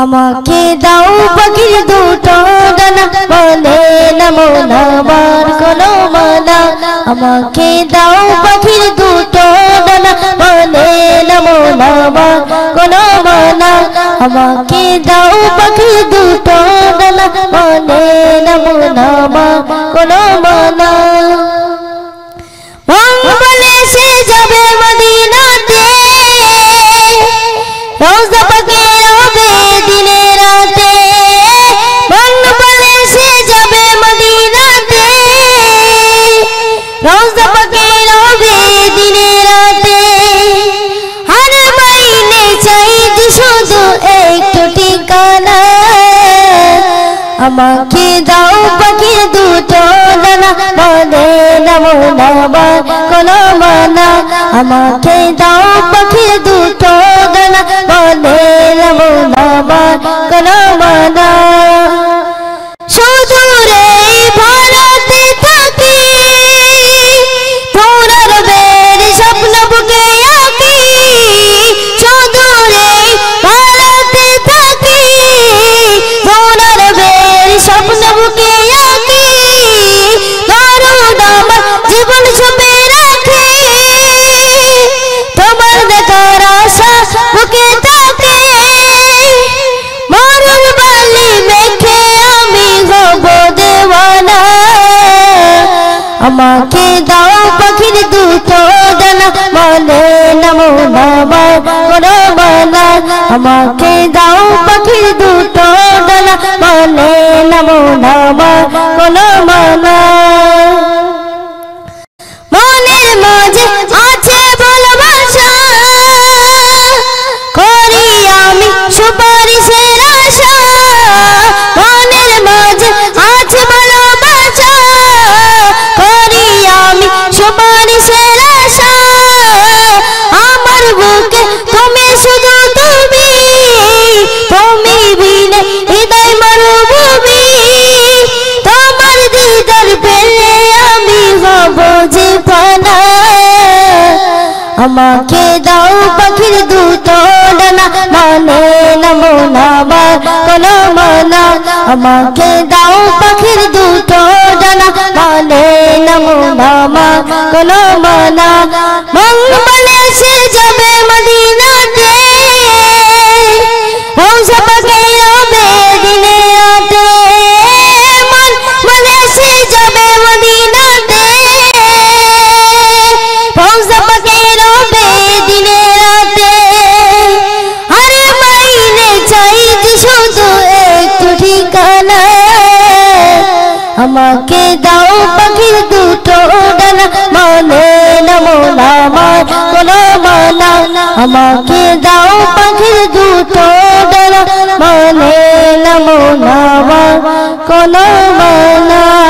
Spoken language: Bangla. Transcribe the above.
আমাকে দাও পাখির দুটো ডানা বলে না মন আমার কোনো মানা আমাকে দাও পাখির দুটো ডানা বলে না মন আমার কোনো মানা আমাকে দাও পাখির দুটো ডানা বলে না মন আমার কোনো মানা বলে সে যাবে মদিনাতে রওজা পাকে রবে দিনে রাতে বলে সে যাবে মদিনাতে রওজা পাকে রবে দিনে রাতে হর মাইনে চাইছি শুধু একটু ঠিকানা আমাকে দাও পাখির দুটো ডানা বলে না মন আমার কোনো মানা আমাকে দাও পাখির দুটো ডানা বলে না মন আমার কোনো মানা সুদূরে ভারতে থাকি তোরার বের স্বপ্ন বুকে আঁকি সুদূরে ভারতে থাকি তোরার বের স্বপ্ন বুকে আঁকি দরুদ আমার জীবন ছুপে রাখে তোমার দেখার আশা বুকে থাকে মরুর বালি মেখে আমি হব দেওয়ানা আমাকে দাও পাখির দুটো ডানা বলে না মন আমার কোনো মানা আমাকে দাও পাখির দুটো ডানা বলে না মন আমার কোনো মানা মনের মাঝে আছে ভালোবাসা করি আমি সুপারিশের আশা মনের মাঝে আছে ভালোবাসা করি আমি সুপারিশের আশা আমার বুকে তুমি শুধু তুমি তুমি বিনে হৃদয় মরুভূমি তোমার দিদার পেলে আমি হব যে ফানা আমাকে দাও পাখির দুটো ডানা মানে না মন আমার কোনো মানা আমাকে দাও পাখির দুটো ডানা মানে না মন আমার কোনো মানা বলে সে যাবে মদিনাতে রওজা পাকে রবে দিনে রাতে বলে সে যাবে মদিনাতে রওজা পাকে রবে দিনে রাতে আরে মাইনে চাইছি শুধু একটু ঠিকানা আমাকে দাও পাখির দুটো ডানা মানে না মন আমার কোনো মানা আমাকে দাও পাখির দুটো ডানা মানে না মন আমার কোনো মানা।